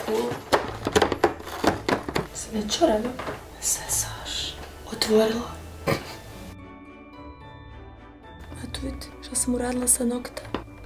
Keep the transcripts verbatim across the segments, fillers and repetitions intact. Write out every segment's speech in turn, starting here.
cool. Sam je čorava. Sve saš. Otvorila. A tu vidite što sam uradila sa nokta.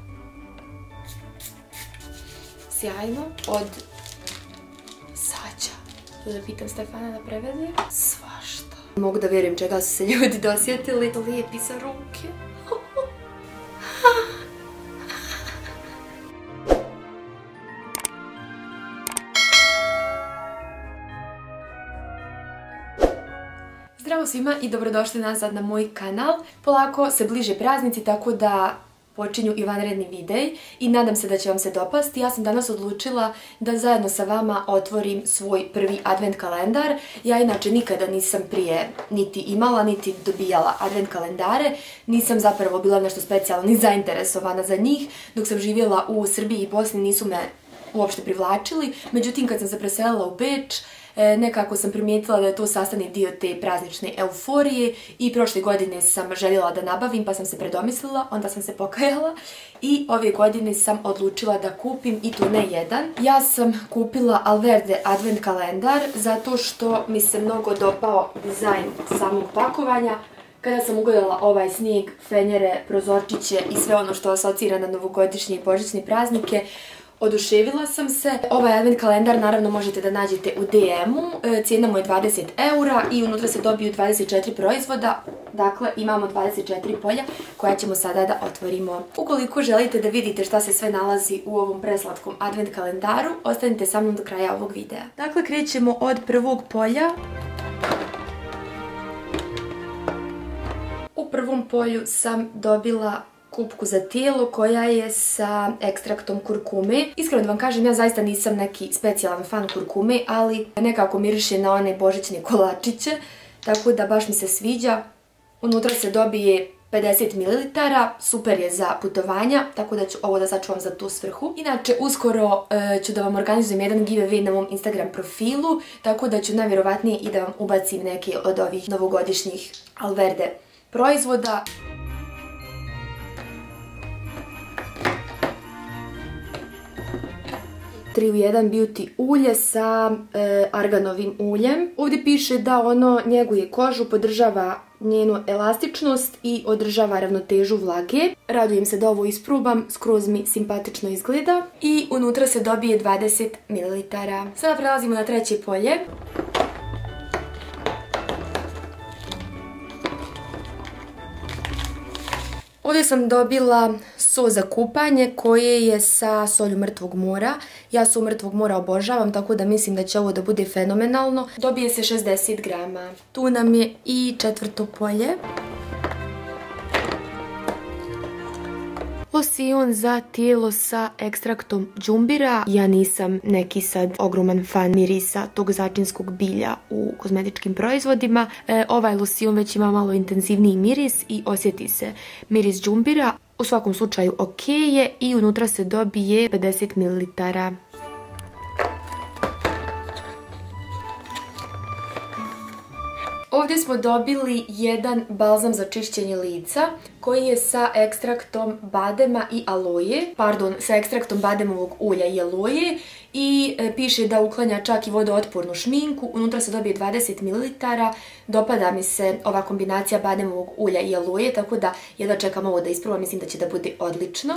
Sjajno. Od sađa. Da pitam Stefana da prevede. Svašta. Mogu da vjerujem čega su se ljudi dosjetili. Lijepi za ruke. Zdravo svima i dobrodošli nazad na moj kanal. Polako se bliže praznici, tako da počinju i vanredni videi i nadam se da će vam se dopasti. Ja sam danas odlučila da zajedno sa vama otvorim svoj prvi advent kalendar. Ja inače nikada nisam prije niti imala, niti dobijala advent kalendare. Nisam zapravo bila nešto specijalno ni zainteresovana za njih. Dok sam živjela u Srbiji i Bosni nisu me uopšte privlačili. Međutim, kad sam se preselila u Beč, nekako sam primijetila da je to sastavni dio te praznične euforije i prošle godine sam željela da nabavim pa sam se predomislila, onda sam se pokajala i ove godine sam odlučila da kupim i to ne jedan. Ja sam kupila Alverde advent kalendar zato što mi se mnogo dopao dizajn samog pakovanja. Kada sam ugledala ovaj snijeg, fenjere, prozorčiće i sve ono što asocira na novogodišnje i božićne praznike, oduševila sam se. Ovaj advent kalendar naravno možete da nađete u D M-u, cijena mu je dvadeset eura i unutra se dobiju dvadeset četiri proizvoda, dakle imamo dvadeset četiri polja koja ćemo sada da otvorimo. Ukoliko želite da vidite šta se sve nalazi u ovom preslatkom advent kalendaru, ostanite sa mnom do kraja ovog videa. Dakle, krećemo od prvog polja. U prvom polju sam dobila kupku za tijelo koja je sa ekstraktom kurkume. Iskreno da vam kažem, ja zaista nisam neki specijalan fan kurkume, ali nekako miriše na one božićne kolačiće, tako da baš mi se sviđa. Unutra se dobije pedeset mililitara, super je za putovanja, tako da ću ovo da sačuvam za tu svrhu. Inače, uskoro e, ću da vam organizujem jedan giveaway na mom Instagram profilu, tako da ću najvjerovatnije i da vam ubacim neke od ovih novogodišnjih Alverde proizvoda. tri u jedan beauty ulje sa e, arganovim uljem. Ovdje piše da ono njeguje kožu, podržava njenu elastičnost i održava ravnotežu vlage. Radujem se da ovo isprobam, skroz mi simpatično izgleda. I unutra se dobije dvadeset mililitara. Sada prelazimo na treće polje. Ovdje sam dobila so za kupanje koje je sa solju mrtvog mora. Ja sol mrtvog mora obožavam, tako da mislim da će ovo da bude fenomenalno. Dobije se šezdeset grama. Tu nam je i četvrto polje. Losion za tijelo sa ekstraktom džumbira. Ja nisam neki sad ogroman fan mirisa tog začinskog bilja u kozmetičkim proizvodima. E, ovaj losion već ima malo intenzivniji miris i osjeti se miris džumbira. U svakom slučaju ok je i unutra se dobije pedeset mililitara. Ovdje smo dobili jedan balzam za čišćenje lica koji je sa ekstraktom badema i aloje, pardon, sa ekstraktom bademovog ulja i aloje i e, piše da uklanja čak i vodootpornu šminku. Unutra se dobije dvadeset mililitara. Dopada mi se ova kombinacija bademovog ulja i aloje, tako da jedva čekam ovo da isprobam, mislim da će da bude odlično.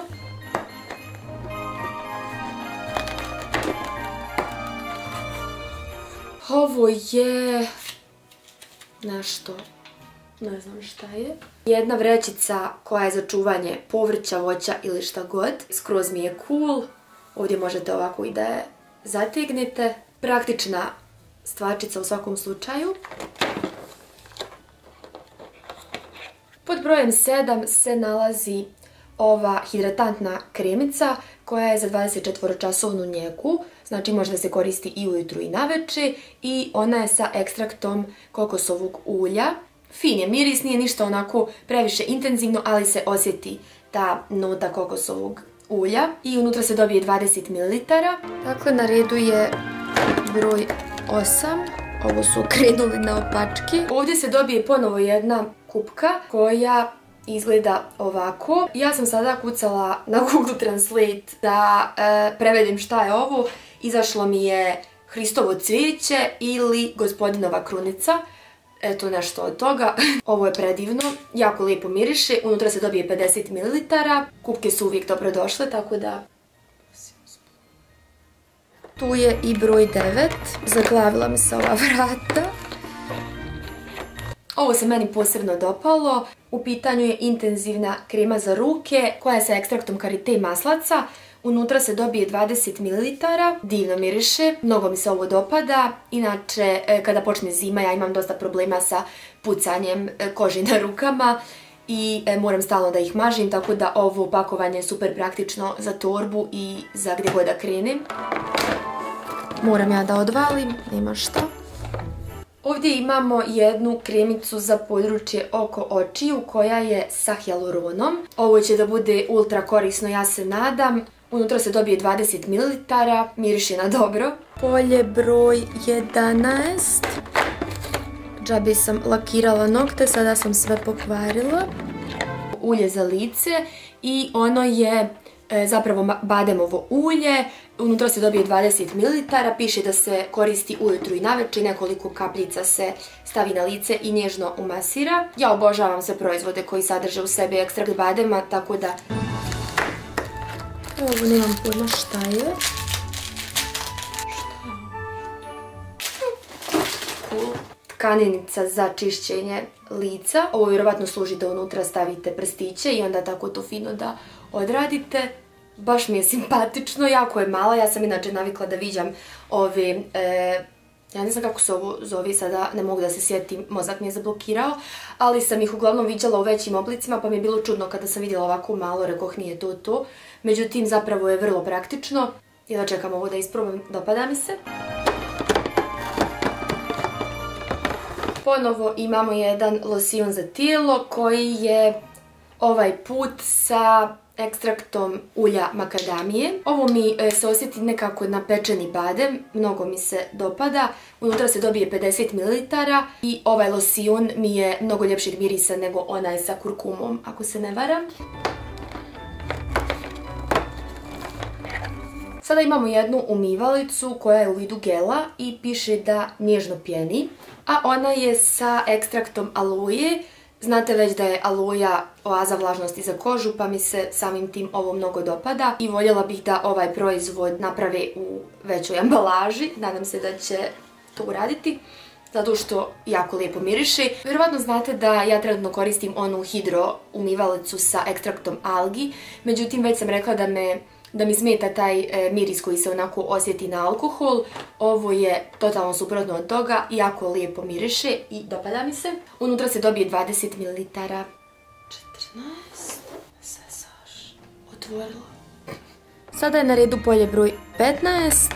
Ovo je nešto, ne znam šta je. Jedna vrećica koja je za čuvanje povrća, voća ili šta god. Skroz mi je cool. Ovdje možete ovako i da je zategnete. Praktična stvarčica u svakom slučaju. Pod brojem sedam se nalazi ova hidratantna kremica koja je za dvadeset četvoro časovnu njegu, znači može da se koristi i ujutru i naveče i ona je sa ekstraktom kokosovog ulja. Fin je miris, nije ništa onako previše intenzivno, ali se osjeti ta nota kokosovog ulja i unutra se dobije dvadeset mililitara. Dakle, na redu je broj osam. Ovo su krenuli na opačke. Ovdje se dobije ponovo jedna kupka koja izgleda ovako. Ja sam sada kucala na Google Translate da e, prevedim šta je ovo izašlo mi je Hristovo cvijeće ili Gospodinova krunica. Eto nešto od toga. Ovo je predivno, jako lijepo miriše, unutra se dobije pedeset mililitara. Kupke su uvijek dobrodošle, tako da... Tu je i broj devet, zaglavila mi se ova vrata. Ovo se meni posebno dopalo. U pitanju je intenzivna krema za ruke koja je sa ekstraktom karite i maslaca. Unutra se dobije dvadeset mililitara, divno miriše, mnogo mi se ovo dopada. Inače, kada počne zima ja imam dosta problema sa pucanjem kože na rukama i moram stalno da ih mažim, tako da ovo pakovanje je super praktično za torbu i za gdje god da krenem. Moram ja da odvalim, nema šta. Ovdje imamo jednu kremicu za područje oko očiju koja je sa hijaluronom. Ovo će da bude ultra korisno, ja se nadam. Unutra se dobije dvadeset mililitara, miriše na dobro. Polje broj jedanaest. Džabe sam lakirala nokte, sada sam sve pokvarila. Ulje za lice i ono je e, zapravo bademovo ulje. Unutra se dobije dvadeset mililitara, piše da se koristi ujutru i navečer, nekoliko kapljica se stavi na lice i nježno umasira. Ja obožavam sve proizvode koji sadrže u sebi ekstrakt badema, tako da... Ovo nemam pojma šta je. Tkanenica za čišćenje lica. Ovo vjerovatno služi da unutra stavite prstiće i onda tako to fino da odradite. Baš mi je simpatično, jako je mala. Ja sam inače navikla da viđam ove... E, ja ne znam kako se ovo zove, sada ne mogu da se sjetim, mozak mi je zablokirao, ali sam ih uglavnom viđala u većim oblicima, pa mi je bilo čudno kada sam vidjela ovako malo, rekoh nije to to. Međutim, zapravo je vrlo praktično. I da čekam ovo da isprobam, dopada mi se. Ponovo imamo jedan losion za tijelo koji je ovaj put sa ekstraktom ulja makadamije. Ovo mi se osjeti nekako na pečeni badem, mnogo mi se dopada. Unutra se dobije pedeset mililitara i ovaj losion mi je mnogo ljepšeg mirisa nego onaj sa kurkumom, ako se ne varam. Sada imamo jednu umivalicu koja je u vidu gela i piše da nježno pjeni, a ona je sa ekstraktom aloje. Znate već da je aloja oaza vlažnosti za kožu, pa mi se samim tim ovo mnogo dopada i voljela bih da ovaj proizvod naprave u većoj ambalaži. Nadam se da će to uraditi, zato što jako lijepo miriše. Vjerovatno znate da ja trenutno koristim onu hidro umivalicu sa ekstraktom algi, međutim već sam rekla da me da mi smeta taj e, miris koji se onako osjeti na alkohol. Ovo je totalno suprotno od toga, jako lijepo miriše i dopada mi se. Unutra se dobije dvadeset mililitara. četrnaest. Sesaš. Otvorila. Sada je na redu polje broj petnaest.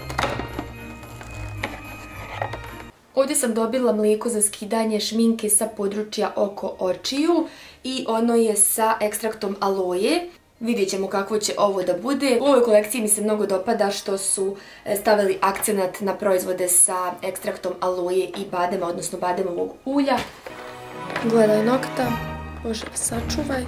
Ovdje sam dobila mlijeko za skidanje šminke sa područja oko očiju i ono je sa ekstraktom aloje. Vidjet ćemo kako će ovo da bude. U ovoj kolekciji mi se mnogo dopada što su stavili akcenat na proizvode sa ekstraktom aloje i badema, odnosno bademovog ulja. Gledaj nokta. Bože, sačuvaj.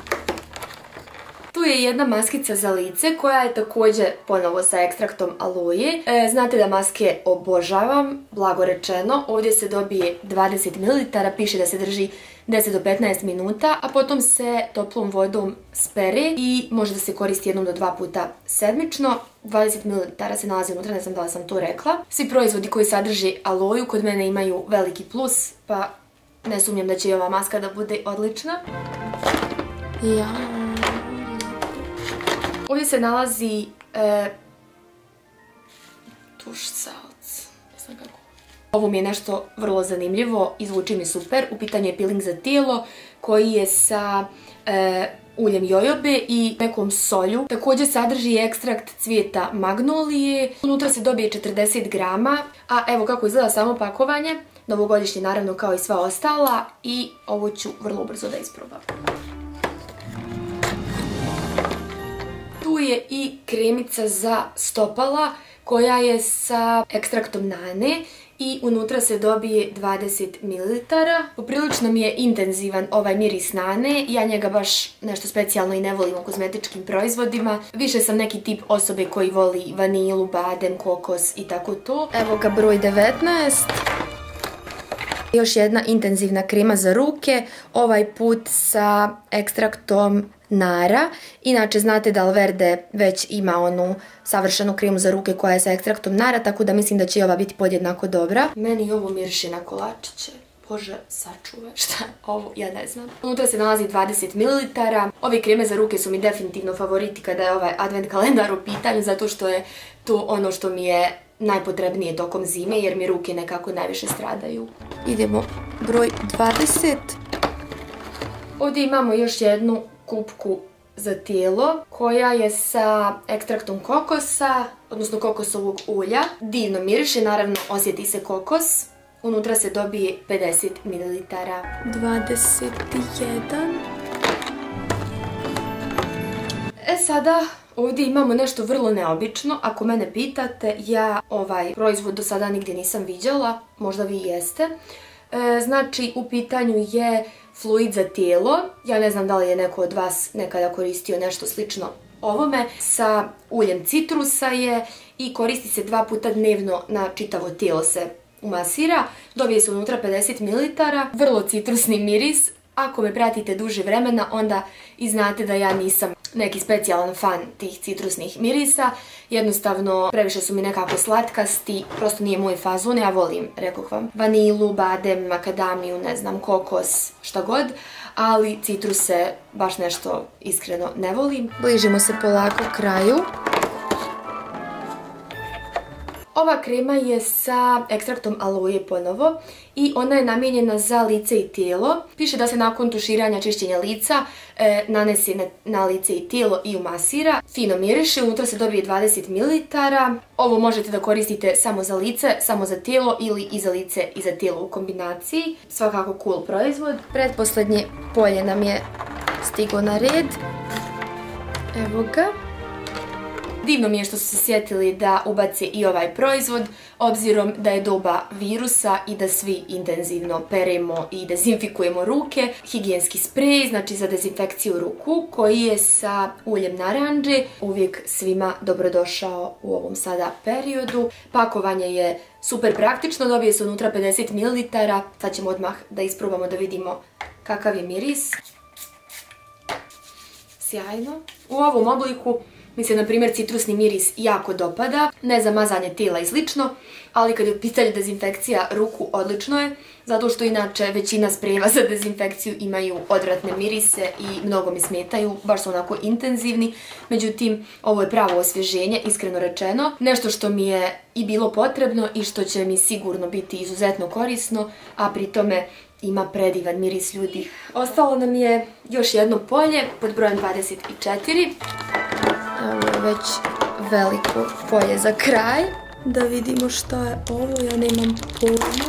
Tu je jedna maskica za lice koja je također ponovo sa ekstraktom aloje. E, znate da maske obožavam, blago rečeno. Ovdje se dobije dvadeset mililitara, piše da se drži deset do petnaest minuta, a potom se toplom vodom spere i može da se koristi jednom do dva puta sedmično. dvadeset mililitara se nalazi unutra, ne znam da li sam to rekla. Svi proizvodi koji sadrže aloju kod mene imaju veliki plus, pa ne sumnjam da će i ova maska da bude odlična. Ja. Ovdje se nalazi e, tuš salc. Ne znam kako. Ovo mi je nešto vrlo zanimljivo i zvuči mi super. U pitanju je peeling za tijelo koji je sa e, uljem jojobe i nekom solju. Također sadrži ekstrakt cvijeta magnolije. Unutra se dobije četrdeset grama. A evo kako izgleda samo pakovanje. Novogodišnje naravno kao i sva ostala. I ovo ću vrlo brzo da isprobam. Tu je i kremica za stopala koja je sa ekstraktom nane i unutra se dobije dvadeset mililitara. Poprilično mi je intenzivan ovaj miris Nane, ja njega baš nešto specijalno i ne volim u kozmetičkim proizvodima. Više sam neki tip osobe koji voli vanilu, badem, kokos i tako to. Evo ga broj devetnaest. Još jedna intenzivna krema za ruke, ovaj put sa ekstraktom Nara. Inače znate da Alverde već ima onu savršenu kremu za ruke koja je sa ekstraktom Nara, tako da mislim da će i ova biti podjednako dobra. Meni ovo miriše na kolačiće. Bože, sačuvaj, šta je ovo, ja ne znam. Unutra se nalazi dvadeset mililitara. Ove kreme za ruke su mi definitivno favoriti kada je ovaj advent kalendar u pitanju, zato što je to ono što mi je najpotrebnije tokom zime, jer mi ruke nekako najviše stradaju. Idemo broj dvadeset. Ovdje imamo još jednu kupku za tijelo koja je sa ekstraktom kokosa, odnosno kokosovog ulja. Divno miriše, naravno osjeti se kokos. Unutra se dobije pedeset mililitara. dvadeset jedan. E sada, ovdje imamo nešto vrlo neobično. Ako mene pitate, ja ovaj proizvod do sada nigdje nisam viđala, možda vi jeste. E, znači, u pitanju je fluid za tijelo. Ja ne znam da li je neko od vas nekada koristio nešto slično ovome. Sa uljem citrusa je i koristi se dva puta dnevno, na čitavo tijelo se umasira. Dobije se unutra pedeset mililitara. Vrlo citrusni miris. Ako me pratite duže vremena, onda i znate da ja nisam neki specijalan fan tih citrusnih mirisa. Jednostavno, previše su mi nekako slatkasti, prosto nije moj fazon. Ja volim, rekoh vam, vanilu, badem, makadamiju, ne znam, kokos, šta god, ali citruse baš nešto iskreno ne volim. Bližimo se polako kraju. Ova krema je sa ekstraktom aloe ponovo i ona je namijenjena za lice i tijelo. Piše da se nakon tuširanja, čišćenja lica e, nanese na, na lice i tijelo i umasira. Fino miriše, unutra se dobije dvadeset mililitara. Ovo možete da koristite samo za lice, samo za tijelo ili i za lice i za tijelo u kombinaciji. Svakako cool proizvod. Pretposlednje polje nam je stiglo na red. Evo ga. Divno mi je što su se sjetili da ubace i ovaj proizvod, obzirom da je doba virusa i da svi intenzivno peremo i dezinfikujemo ruke. Higijenski sprej, znači za dezinfekciju ruku, koji je sa uljem naranđe, uvijek svima dobrodošao u ovom sada periodu. Pakovanje je super praktično, dobije se unutra pedeset mililitara. Sad ćemo odmah da isprobamo da vidimo kakav je miris. Sjajno. U ovom obliku mi se, na primjer, citrusni miris jako dopada, ne za mazanje tijela i slično, ali kad je u pitanju dezinfekcija ruku, odlično je, zato što inače većina sprejeva za dezinfekciju imaju odvratne mirise i mnogo mi smetaju, baš su onako intenzivni, međutim, ovo je pravo osvježenje, iskreno rečeno, nešto što mi je i bilo potrebno i što će mi sigurno biti izuzetno korisno, a pri tome ima predivan miris, ljudi. Ostalo nam je još jedno polje pod brojem dvadeset četiri. Ovo je već veliko polje za kraj. Da vidimo šta je ovo, ja nemam pojma.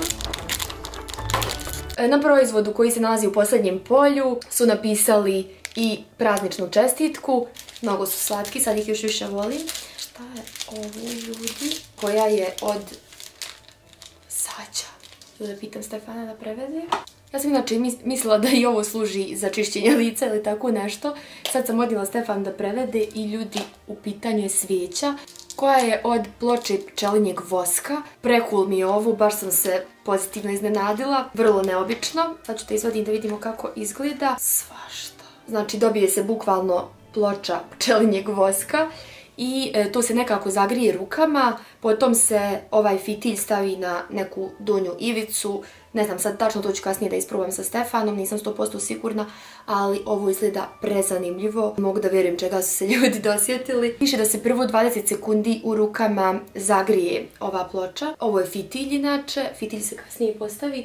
Na proizvodu koji se nalazi u posljednjem polju su napisali i prazničnu čestitku. Mnogo su slatki, sad ih još više volim. Šta je ovo, ljudi? Koja je od Sađa. Da pitam Stefana da prevede. Ja sam inače mislila da i ovo služi za čišćenje lica ili tako nešto. Sad sam odnijela Stefan da prevede i, ljudi, u pitanju je svijeća koja je od ploče pčelinjeg voska. Prekul mi je ovo, baš sam se pozitivno iznenadila. Vrlo neobično. Sad ću da izvadim da vidimo kako izgleda. Svašta. Znači, dobije se bukvalno ploča pčelinjeg voska i e, to se nekako zagrije rukama, potom se ovaj fitilj stavi na neku donju ivicu. Ne znam sad tačno, to ću kasnije da isprobam sa Stefanom, nisam sto posto sigurna, ali ovo izgleda prezanimljivo. Mogu da vjerujem čega su se ljudi dosjetili. Piše da se prvo dvadeset sekundi u rukama zagrije ova ploča. Ovo je fitilj inače, fitilj se kasnije postavi.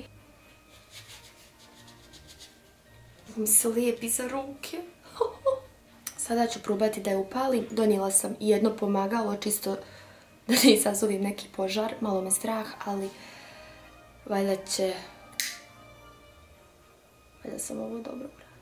Ovo mi se lijepi za ruke. Sada ću probati da je upalim. Donijela sam i jedno pomagalo, čisto da ne izazovim neki požar. Malo me strah, ali valjda će... Valjda sam ovo dobro uradila.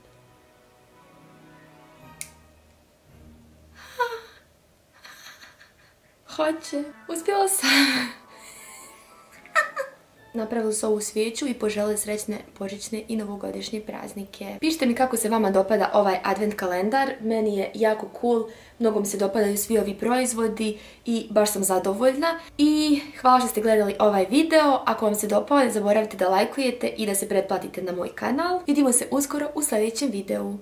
Hoće. Uspjela sam. napravili su ovu svijeću i poželili srećne božićne i novogodišnje praznike. Pišite mi kako se vama dopada ovaj advent kalendar, meni je jako cool, mnogo mi se dopadaju svi ovi proizvodi i baš sam zadovoljna. I hvala što ste gledali ovaj video, ako vam se dopao ne zaboravite da lajkujete i da se pretplatite na moj kanal. Vidimo se uskoro u sljedećem videu.